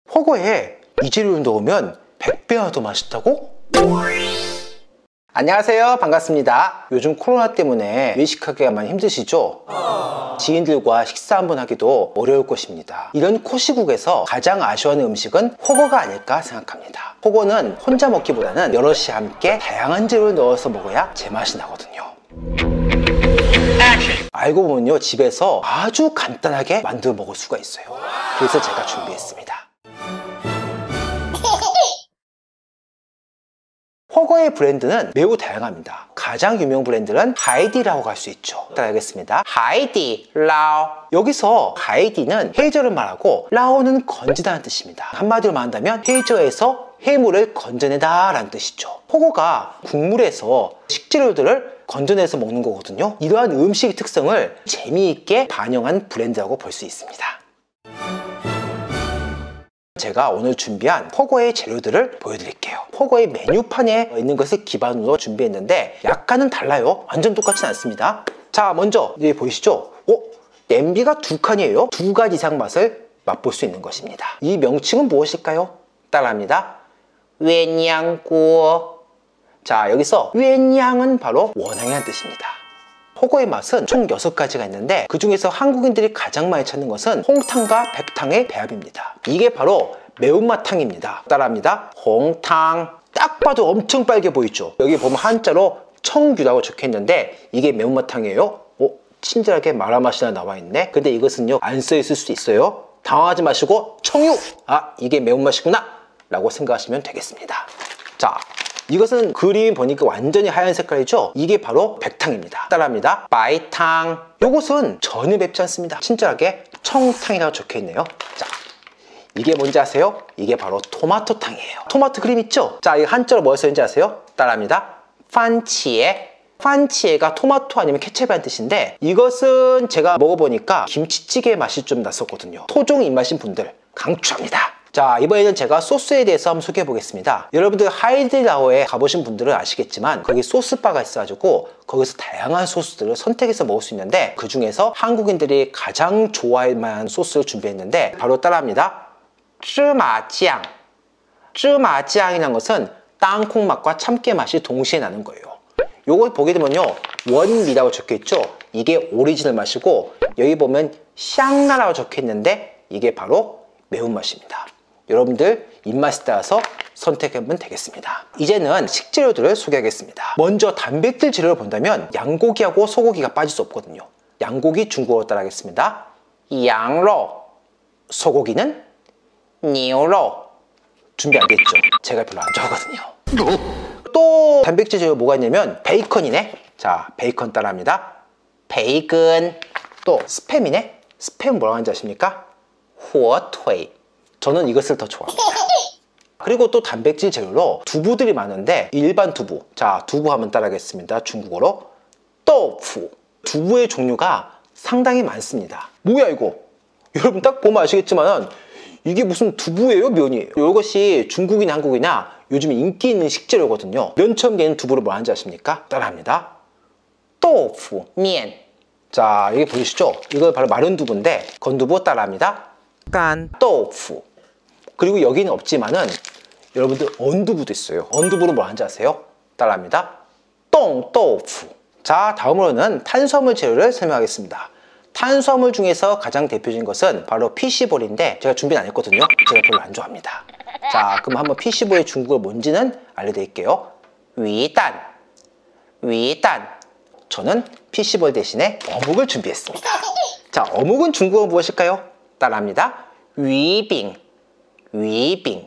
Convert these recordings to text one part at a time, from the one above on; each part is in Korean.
허거에 이 재료를 넣으면 100배나 더 맛있다고? 안녕하세요, 반갑습니다. 요즘 코로나 때문에 외식하기가 많이 힘드시죠? 지인들과 식사 한번 하기도 어려울 것입니다. 이런 코시국에서 가장 아쉬워하는 음식은 허거가 아닐까 생각합니다. 허거는 혼자 먹기보다는 여럿이 함께 다양한 재료를 넣어서 먹어야 제맛이 나거든요. 알고 보면요, 집에서 아주 간단하게 만들어 먹을 수가 있어요. 그래서 제가 준비했습니다. 허거의 브랜드는 매우 다양합니다. 가장 유명 브랜드는 하이디라고 할 수 있죠. 따라하겠습니다. 하이디라오. 여기서 하이디는 해저를 말하고 라오는 건지다는 뜻입니다. 한마디로 말한다면 해저에서 해물을 건져내다 라는 뜻이죠. 허거가 국물에서 식재료들을 건져내서 먹는 거거든요. 이러한 음식의 특성을 재미있게 반영한 브랜드라고 볼 수 있습니다. 제가 오늘 준비한 허거의 재료들을 보여드릴게요. 허거의 메뉴판에 있는 것을 기반으로 준비했는데 약간은 달라요. 완전 똑같진 않습니다. 자, 먼저 여기 보이시죠? 냄비가 두 칸이에요. 두 가지 이상 맛을 맛볼 수 있는 것입니다. 이 명칭은 무엇일까요? 따라합니다. 웬양구어. 자, 여기서 웬양은 바로 원앙이라는 뜻입니다. 허거의 맛은 총 6가지가 있는데 그 중에서 한국인들이 가장 많이 찾는 것은 홍탕과 백탕의 배합입니다. 이게 바로 매운맛탕입니다. 따라합니다. 홍탕. 딱 봐도 엄청 빨개 보이죠? 여기 보면 한자로 청유라고 적혀있는데 이게 매운맛탕이에요. 친절하게 마라맛이나 나와 있네. 근데 이것은요, 안 써있을 수도 있어요. 당황하지 마시고 청유! 이게 매운맛이구나 라고 생각하시면 되겠습니다. 자, 이것은 그림 보니까 완전히 하얀 색깔이죠? 이게 바로 백탕입니다. 따라합니다. 바이탕. 요것은 전혀 맵지 않습니다. 친절하게 청탕이라고 적혀있네요. 자, 이게 뭔지 아세요? 이게 바로 토마토탕이에요. 토마토 그림 있죠? 자, 이 한자로 뭐가 써있는지 아세요? 따라합니다. 판치에. 판치에가 토마토 아니면 케첩이라는 뜻인데 이것은 제가 먹어보니까 김치찌개 맛이 좀 났었거든요. 토종 입맛인 분들 강추합니다. 자, 이번에는 제가 소스에 대해서 한번 소개해 보겠습니다. 여러분들 하이디라오에 가보신 분들은 아시겠지만 거기 소스바가 있어가지고 거기서 다양한 소스들을 선택해서 먹을 수 있는데 그 중에서 한국인들이 가장 좋아할 만한 소스를 준비했는데 바로 따라합니다. 쯔마짱. 쯔마짱이라는 것은 땅콩 맛과 참깨 맛이 동시에 나는 거예요. 요걸 보게 되면요, 원미라고 적혀있죠? 이게 오리지널 맛이고 여기 보면 샹나라고 적혀있는데 이게 바로 매운맛입니다. 여러분들 입맛에 따라서 선택하면 되겠습니다. 이제는 식재료들을 소개하겠습니다. 먼저 단백질 재료를 본다면 양고기하고 소고기가 빠질 수 없거든요. 양고기 중국어로 따라하겠습니다. 양로. 소고기는 니오로. 준비 안 됐죠? 제가 별로 안 좋아하거든요. 또 단백질 재료 뭐가 있냐면 베이컨이네. 자, 베이컨 따라합니다. 베이컨. 또 스팸이네. 스팸 뭐라고 하는지 아십니까? 후어토이. 저는 이것을 더 좋아합니다. 그리고 또 단백질 재료로 두부들이 많은데 일반 두부. 자, 두부 한번 따라하겠습니다. 중국어로 또푸. 두부의 종류가 상당히 많습니다. 뭐야 이거? 여러분 딱 보면 아시겠지만 이게 무슨 두부예요, 면이에요? 이것이 중국이나 한국이나 요즘 인기 있는 식재료거든요. 면처럼 되는 두부를 뭐 하는지 아십니까? 따라합니다. 또푸 면. 자, 여기 보이시죠? 이거 바로 마른 두부인데 건두부 따라합니다. 깐 또푸. 그리고 여기는 없지만은 여러분들 언두부도 있어요. 언두부는 뭐 하는지 아세요? 따라합니다. 똥또푸. 자, 다음으로는 탄수화물 재료를 설명하겠습니다. 탄수화물 중에서 가장 대표적인 것은 바로 피시볼인데 제가 준비는 안 했거든요. 제가 별로 안 좋아합니다. 자, 그럼 한번 피시볼의 중국어 뭔지는 알려드릴게요. 위단. 위단. 저는 피시볼 대신에 어묵을 준비했습니다. 자, 어묵은 중국어 무엇일까요? 따라합니다. 위빙. 위빙.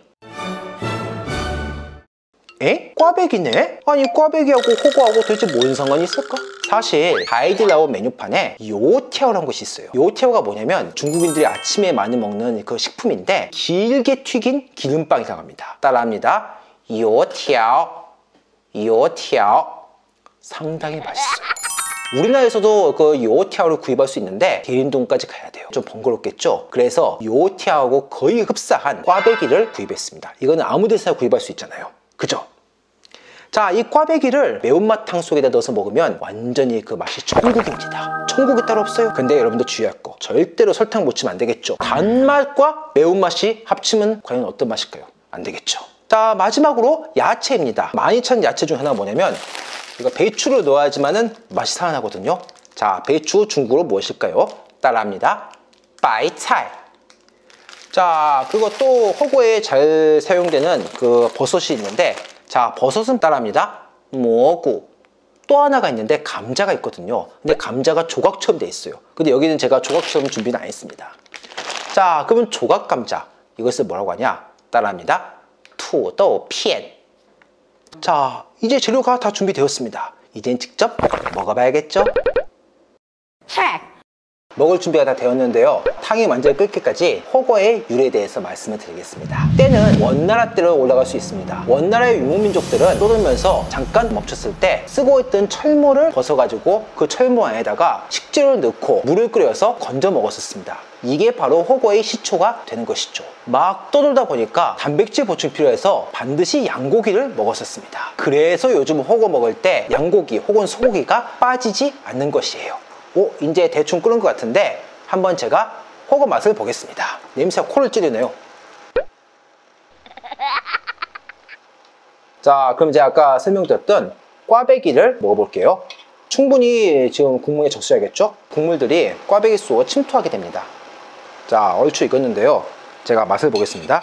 에? 꽈배기네? 아니, 꽈배기하고 호거하고 도대체 뭔 상관이 있을까? 사실 하이디라오 메뉴판에 요티아오라는 것이 있어요. 요티아오가 뭐냐면 중국인들이 아침에 많이 먹는 그 식품인데 길게 튀긴 기름빵이라고 합니다. 따라합니다. 요티아오. 요티아오. 상당히 맛있어요. 우리나라에서도 그 요티아오를 구입할 수 있는데 대인동까지 가야 돼요. 좀 번거롭겠죠? 그래서 요티아오하고 거의 흡사한 꽈배기를 구입했습니다. 이거는 아무 데서나 구입할 수 있잖아요. 그죠? 자, 이 꽈배기를 매운맛탕 속에다 넣어서 먹으면 완전히 그 맛이 천국입니다. 천국이 따로 없어요. 근데 여러분들 주의할 거, 절대로 설탕 못 치면 안 되겠죠. 단맛과 매운맛이 합치면 과연 어떤 맛일까요? 안 되겠죠. 자, 마지막으로 야채입니다. 많이 찾는 야채 중 하나가 뭐냐면 이거 배추를 넣어야지만은 맛이 살아나거든요. 자, 배추 중국어로 무엇일까요? 따라합니다. 바이차이. 자, 그것도 호거에 잘 사용되는 그 버섯이 있는데, 자, 버섯은 따라합니다.蘑菇. 또 하나가 있는데 감자가 있거든요. 근데 감자가 조각처럼 돼 있어요. 근데 여기는 제가 조각처럼 준비는 안 했습니다. 자, 그러면 조각 감자, 이것을 뭐라고 하냐? 따라합니다. 土豆片. 자, 이제 재료가 다 준비되었습니다. 이젠 직접 먹어봐야겠죠? 먹을 준비가 다 되었는데요. 탕이 완전히 끓 때까지 호거의 유래에 대해서 말씀을 드리겠습니다. 때는 원나라 때로 올라갈 수 있습니다. 원나라의 유목민족들은 떠들면서 잠깐 멈췄을 때 쓰고 있던 철모를 벗어가지고 그 철모 안에다가 식재료를 넣고 물을 끓여서 건져 먹었었습니다. 이게 바로 호거의 시초가 되는 것이죠. 막 떠돌다 보니까 단백질 보충이 필요해서 반드시 양고기를 먹었었습니다. 그래서 요즘 호거 먹을 때 양고기 혹은 소고기가 빠지지 않는 것이에요. 오, 이제 대충 끓은 것 같은데 한번 제가 호거 맛을 보겠습니다. 냄새가 코를 찌르네요. 자, 그럼 제가 아까 설명드렸던 꽈배기를 먹어볼게요. 충분히 지금 국물에 적셔야겠죠? 국물들이 꽈배기 속으로 침투하게 됩니다. 자, 얼추 익었는데요. 제가 맛을 보겠습니다.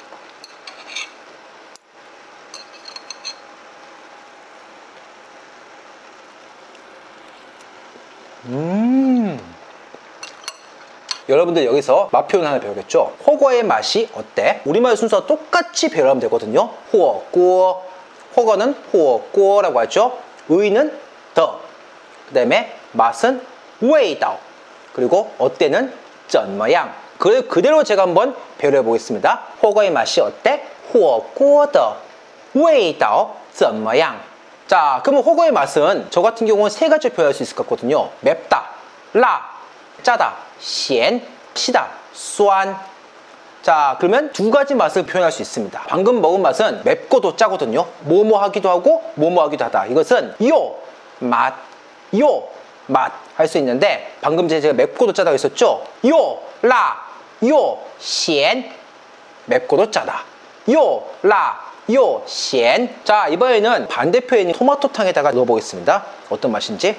여러분들 여기서 맛 표현 하나 배우겠죠? 호거의 맛이 어때? 우리말 순서와 똑같이 배우면 되거든요. 호거, 호거는 호거라고 하죠. 의는 더, 그 다음에 맛은 味道, 그리고 어때는 怎么样. 그대로 제가 한번 배우해 보겠습니다. 호거의 맛이 어때? 火锅的味道怎么样? 자, 그러면 호거의 맛은 저 같은 경우는 세 가지로 표현할 수 있을 것 같거든요. 맵다, 라, 짜다, 咸, 시다, 酸. 자, 그러면 두 가지 맛을 표현할 수 있습니다. 방금 먹은 맛은 맵고도 짜거든요. 뭐뭐 하기도 하고 뭐뭐 하기도 하다. 이것은 요 맛, 요 맛 할 수 있는데, 방금 제가 맵고도 짜다고 했었죠. 요 라, 요 咸, 맵고도 짜다. 요 라, 요 咸. 자, 이번에는 반대표인 토마토탕에다가 넣어보겠습니다. 어떤 맛인지.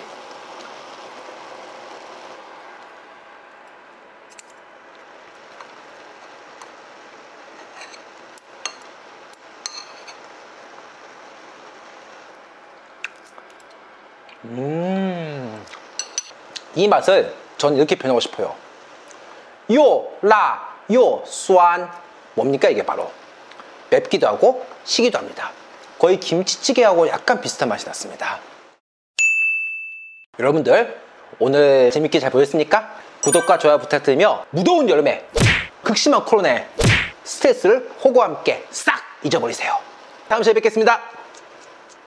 이 맛을 전 이렇게 표현하고 싶어요. 요, 라, 요, 酸. 뭡니까? 이게 바로 맵기도 하고 시기도 합니다. 거의 김치찌개하고 약간 비슷한 맛이 났습니다. 여러분들 오늘 재밌게 잘 보셨습니까? 구독과 좋아요 부탁드리며 무더운 여름에 극심한 코로나에 스트레스를 호구와 함께 싹 잊어버리세요. 다음 시간에 뵙겠습니다.